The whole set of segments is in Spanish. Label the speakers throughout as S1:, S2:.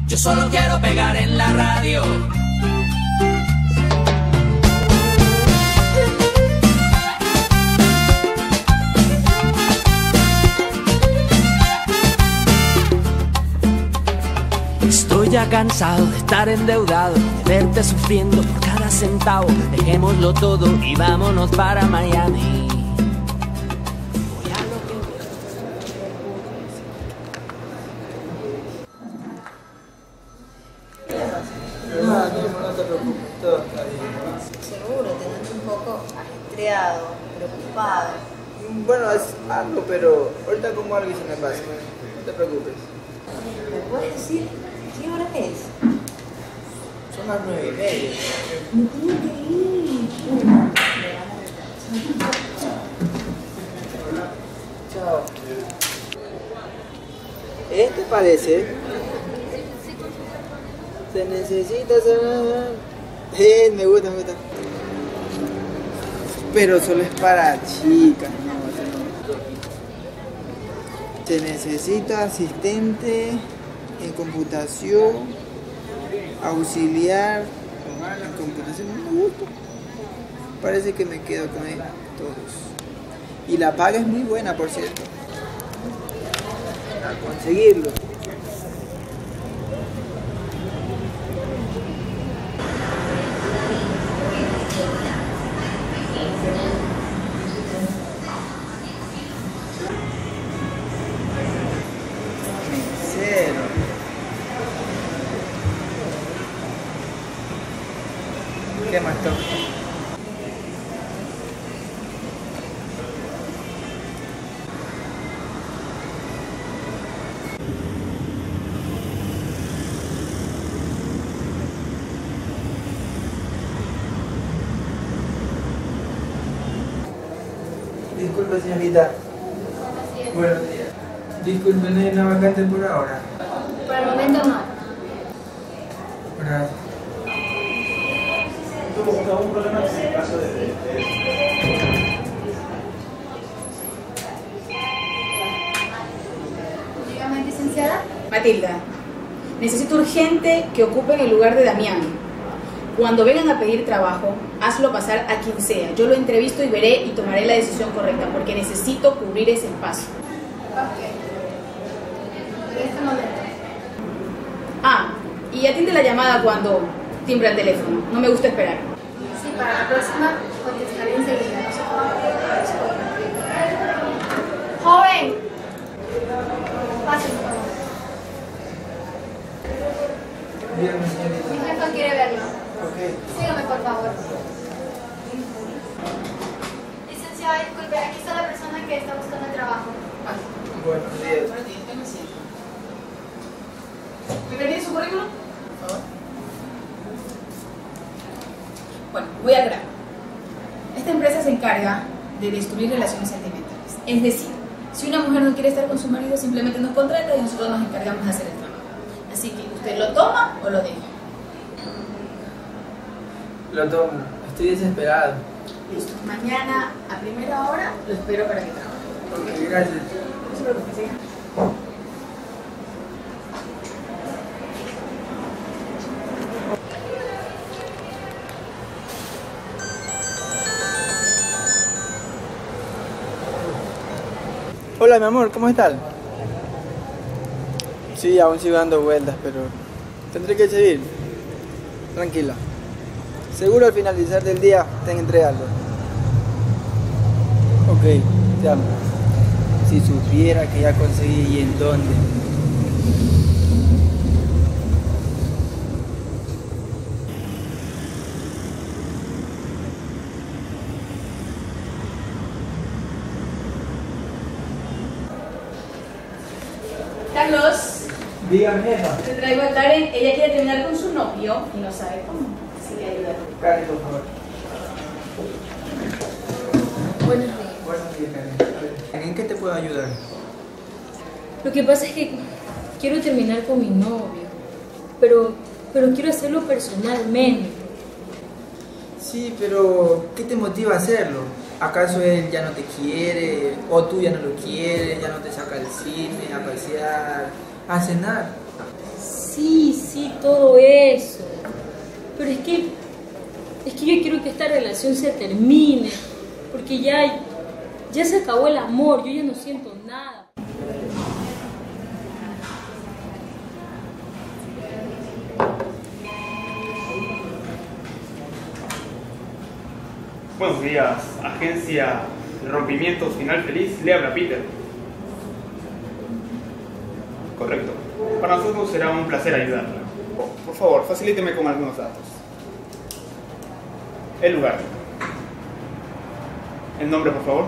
S1: Yo solo quiero pegar en la radio. Estoy ya cansado de estar endeudado, de verte sufriendo por cada centavo. Dejémoslo todo y vámonos para Miami. Voy a lo que...
S2: No te preocupes, todo está bien.
S3: Seguro, te noto un poco ajetreado, preocupado.
S2: Bueno, es algo, pero ahorita como algo y se me pasa. No te preocupes.
S3: ¿Me puedes decir qué hora es?
S2: Son las 9:30.
S3: Me tengo que ir.
S2: Chao. Este parece. Se necesita saber. Me gusta, me gusta. Pero solo es para chicas, ¿no? Se necesita asistente en computación, auxiliar en computación. No me gusta. Parece que me quedo con él, todos. Y la paga es muy buena, por cierto. A conseguirlo. Mesero. ¿Qué más toca? Disculpe, señorita. Buenos días. Disculpe, no hay una vacante por ahora.
S4: Por el momento no.
S2: Gracias.
S5: Tuvo un problema en el caso de...
S4: Dígame, licenciada.
S6: Matilda, necesito urgente que ocupen el lugar de Damián. Cuando vengan a pedir trabajo, hazlo pasar a quien sea. Yo lo entrevisto y veré y tomaré la decisión correcta, porque necesito cubrir ese espacio.
S4: Ok. En este momento.
S6: Ah, y atiende la llamada cuando timbra el teléfono. No me gusta esperar.
S4: Sí, para la próxima contestaré enseguida. No sé cómo. ¡Joven! Pase, por favor.
S2: Dígame, señorita.
S4: Mi jefa quiere verlo.
S2: Ok.
S4: Sígame, por favor. Licenciada, disculpe, aquí está la persona que está buscando trabajo.
S2: Buenos días.
S6: ¿Me permite su currículum? Por favor. Bueno, voy al grano. Esta empresa se encarga de destruir relaciones sentimentales. Es decir, si una mujer no quiere estar con su marido, simplemente nos contrata y nosotros nos encargamos de hacer el trabajo. Así que usted lo toma o lo deja.
S2: Lo tomo. Estoy desesperado.
S6: Listo. Mañana a primera hora lo espero para que trabaje.
S2: Ok, gracias.
S6: No se preocupe, siga.
S2: Hola, mi amor, ¿cómo estás? Sí, aún sigo dando vueltas, pero tendré que seguir. Tranquila. Seguro al finalizar del día te entrego algo. Ok, te amo. Si supiera que ya conseguí y en dónde.
S6: Carlos,
S2: Dígame, jefa.
S6: te traigo a Karen. Ella quiere terminar con su novio y no sabe cómo. Así que ayúdala.
S2: Karen, por favor.
S3: Buenos días.
S2: Buenos días, Karen. ¿En qué te puedo ayudar?
S7: Lo que pasa es que quiero terminar con mi novio, pero quiero hacerlo personalmente.
S2: Sí, pero ¿qué te motiva a hacerlo? ¿Acaso él ya no te quiere? ¿O tú ya no lo quieres? ¿Ya no te saca al cine, a pasear, a cenar?
S7: Sí, todo eso. Pero es que yo quiero que esta relación se termine. Porque ya se acabó el amor, yo ya no siento nada.
S5: Buenos días, agencia de rompimientos Final Feliz, le habla Peter. Correcto. Para nosotros será un placer ayudarla. Por favor, facilíteme con algunos datos. El lugar. El nombre, por favor.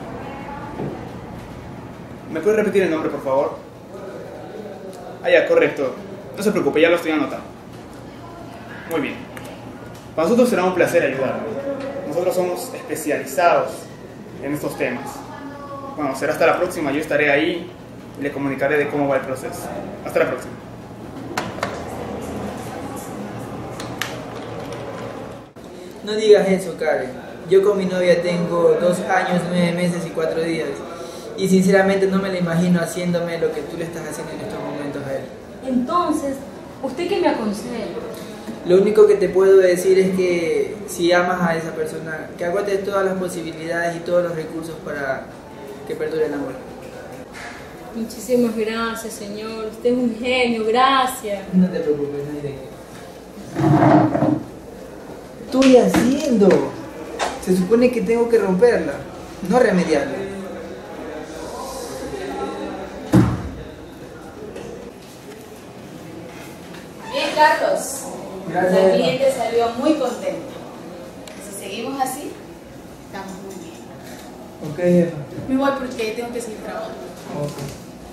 S5: ¿Me puede repetir el nombre, por favor? Ah, ya, correcto. No se preocupe, ya lo estoy anotando. Muy bien. Para nosotros será un placer ayudarla. Nosotros somos especializados en estos temas. Bueno, será hasta la próxima. Yo estaré ahí y le comunicaré de cómo va el proceso. Hasta la próxima.
S2: No digas eso, Karen. Yo con mi novia tengo 2 años, 9 meses y 4 días. Y sinceramente no me la imagino haciéndome lo que tú le estás haciendo en estos momentos a él.
S7: Entonces, ¿usted qué me aconseja?
S2: Lo único que te puedo decir es que si amas a esa persona, que agotes todas las posibilidades y todos los recursos para que perdure el amor.
S7: Muchísimas gracias, señor. Usted es un genio, gracias.
S2: No te preocupes, no hay de qué. ¿Qué estoy haciendo? Se supone que tengo que romperla, no remediarla.
S6: Bien, Carlos.
S2: Gracias,
S6: La
S2: Emma.
S6: cliente salió muy contenta. Si seguimos así, estamos muy bien.
S2: Ok, jefa.
S6: Me voy porque tengo que seguir trabajando.
S2: Ok.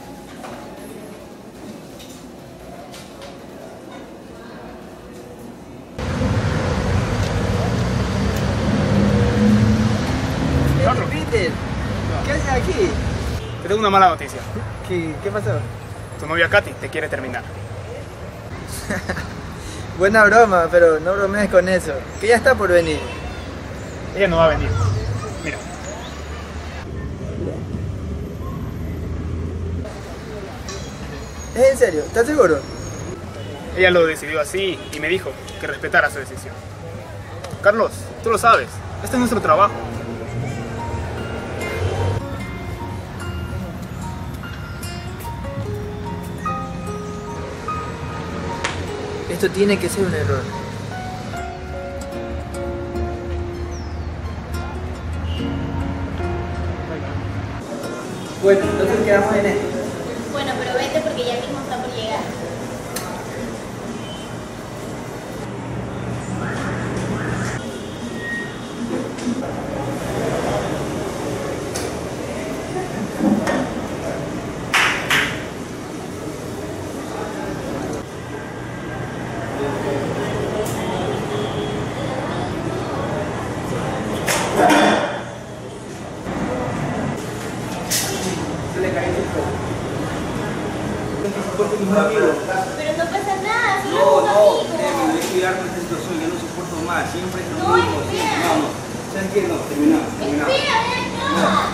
S2: Peter, ¿qué haces aquí?
S5: Te tengo una mala noticia.
S2: ¿Qué pasó?
S5: Tu novia Katy te quiere terminar.
S2: Buena broma, pero no bromees con eso, que ya está por venir.
S5: Ella no va a venir. Mira.
S2: ¿Es en serio? ¿Estás seguro?
S5: Ella lo decidió así y me dijo que respetara su decisión. Carlos, tú lo sabes. Este es nuestro trabajo.
S2: Esto tiene que ser un error. Bueno, entonces quedamos en esto.
S8: Bueno, pero vete porque ya mismo está por llegar. Pero no pasa nada, somos amigos.
S9: Debe cuidarme de esta situación, ya no soporto más, siempre es lo
S8: No,
S9: mismo.
S8: espera.
S9: No, ¿sabes qué? No, terminamos.
S8: Espera, ven acá.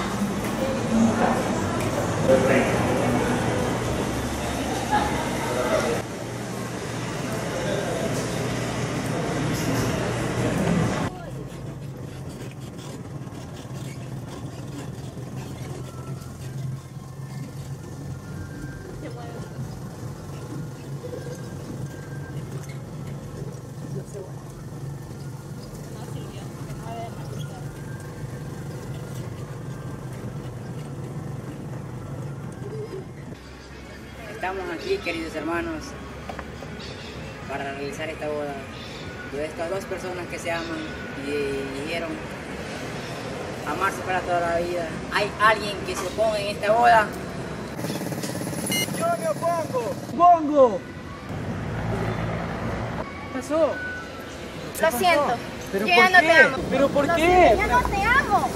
S10: Estamos aquí, queridos hermanos, para realizar esta boda de estas 2 personas que se aman y dijeron amarse para toda la vida. ¿Hay alguien que se oponga en esta boda?
S2: ¡Yo me opongo! ¡Pongo! ¿Qué pasó?
S8: Lo siento.
S2: ¿Pero
S8: Yo
S2: por
S8: ya no
S2: qué?
S8: te amo.
S2: ¿Pero por
S8: Lo
S2: qué?
S8: siento, ya no te amo.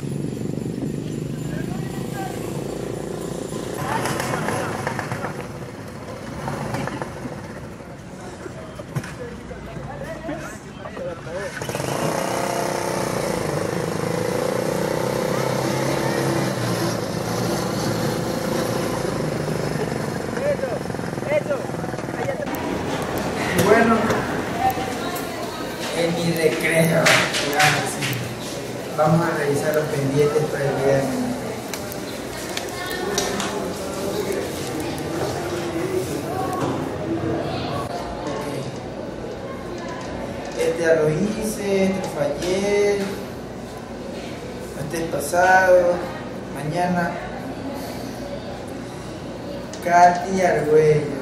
S2: Eso, eso. Ahí atrás. ni recreo. Claro, sí. Vamos a revisar los pendientes para el día de mañana. Este ya lo hice, este fue ayer, este es pasado, mañana. Katy Argüello.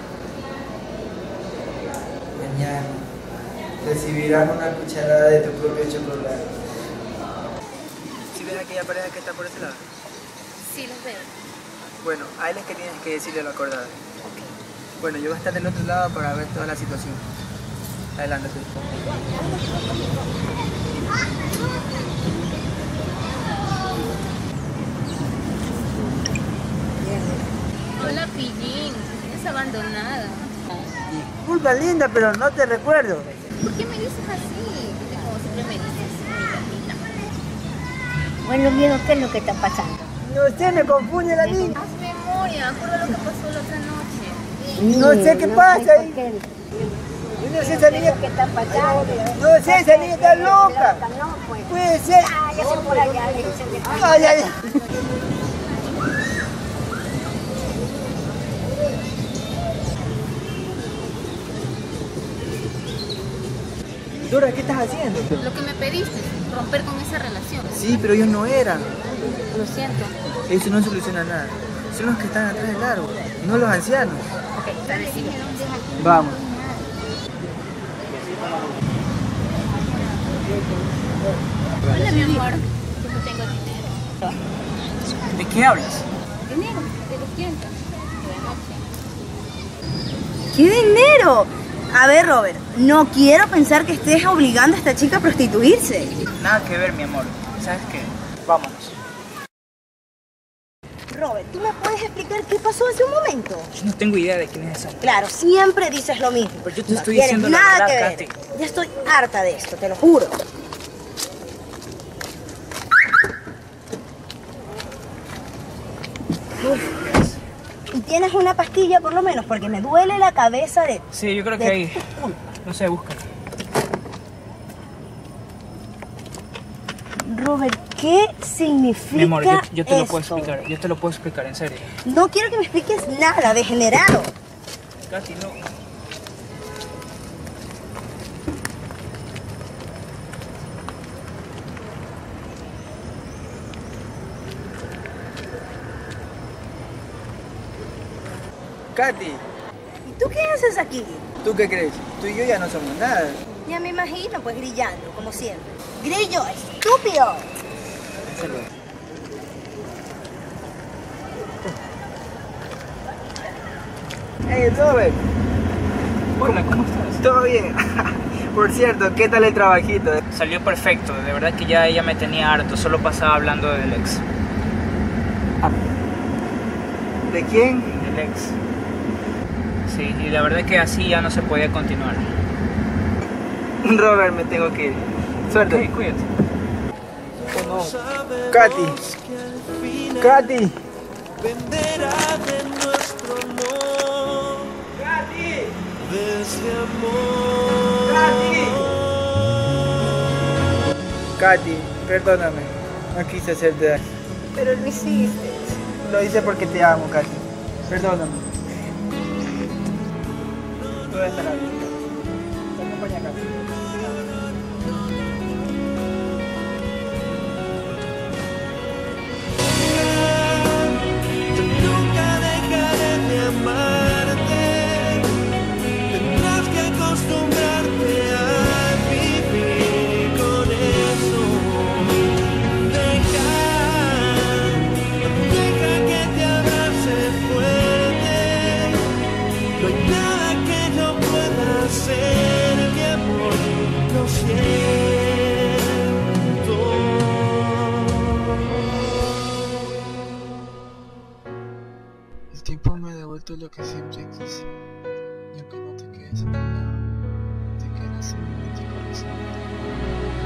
S2: Mañana recibirás una cucharada de tu propio chocolate. ¿Sí ves aquella pareja que está por ese lado?
S3: Sí, los veo.
S2: Bueno, a él es que tienes que decirle lo acordado. Okay. Bueno, yo voy a estar del otro lado para ver toda la situación. Adelante.
S3: Hola, Pillín. Me tienes abandonada.
S2: Disculpa, linda, pero no te recuerdo.
S3: ¿Por qué me dices así? Viste como siempre me dices, mi gatita.
S8: Bueno, viejo, ¿qué es lo que está pasando?
S2: No sé, me confunde la niña.
S3: Haz memoria, acuerda lo que pasó la otra noche.
S2: No sé qué pasa ahí. Yo no sé, esa niña...
S8: ¿Qué está pasando?
S2: No sé, esa niña está loca.
S8: No, pues.
S2: Puede ser.
S8: Ah, ya se por allá, le dicen que está.
S2: Ay, ay, ay. Dora, ¿qué estás haciendo?
S3: Lo que me pediste, romper con esa relación.
S2: Sí, pero ellos no eran.
S3: Lo siento.
S2: Eso no soluciona nada. Son los que están atrás del árbol, no los ancianos.
S3: Ok, dale, sigue.
S2: Vamos.
S3: Hola, mi amor. Yo no tengo dinero.
S2: ¿De qué hablas?
S3: ¿Dinero? Te lo siento.
S11: ¿Qué dinero? A ver, Robert, no quiero pensar que estés obligando a esta chica a prostituirse.
S2: Nada que ver, mi amor. ¿Sabes qué? Vámonos.
S11: Robert, ¿tú me puedes explicar qué pasó hace un momento?
S2: Yo no tengo idea de quién es esa.
S11: Claro, siempre dices lo mismo.
S2: Pero yo te
S11: No
S2: estoy
S11: tienes
S2: diciendo la
S11: nada
S2: verdad,
S11: que ver.
S2: Katy.
S11: Ya estoy harta de esto, te lo juro. ¿Y tienes una pastilla por lo menos? Porque me duele la cabeza de...
S2: Sí, yo creo que ahí. No sé, búscala.
S11: Robert, ¿qué significa
S2: Mi amor, yo te lo puedo
S11: esto?
S2: explicar. Yo te lo puedo explicar, en serio.
S11: No quiero que me expliques nada, degenerado.
S2: Katy, no. Katy,
S11: ¿Y tú qué haces aquí?
S2: ¿tú qué crees? Tú y yo ya no somos nada.
S11: Ya me imagino, pues grillando, como siempre. ¡Grillo, estúpido!
S2: Hey, Robert.
S5: Hola, ¿cómo estás?
S2: ¿Todo bien? Por cierto, ¿qué tal el trabajito?
S5: Salió perfecto, de verdad que ya ella me tenía harto, solo pasaba hablando del ex.
S2: ¿De quién?
S5: Del ex. Sí, y la verdad que así ya no se podía continuar.
S2: Robert, me tengo que ir. Suerte.
S5: Ok, cuídate.
S2: Oh, no. Katy. Katy.
S12: Dependerá de nuestro amor.
S2: Katy.
S12: De ese amor.
S2: Katy. Katy, perdóname. No quise hacerte daño.
S11: Pero lo hiciste.
S2: Lo hice porque te amo, Katy. Perdóname. Todo estará bien. Te acompaña, Katy.
S12: Nunca dejaré de amarte. Tendrás que acostumbrarte a vivir con eso. Deja que te abrace fuerte. No hay nada que no pueda hacer, mi amor. Lo siento. El tiempo me ha devuelto lo que siempre quise. Y aunque no te quedes a mi lado, te quedas en mi corazón.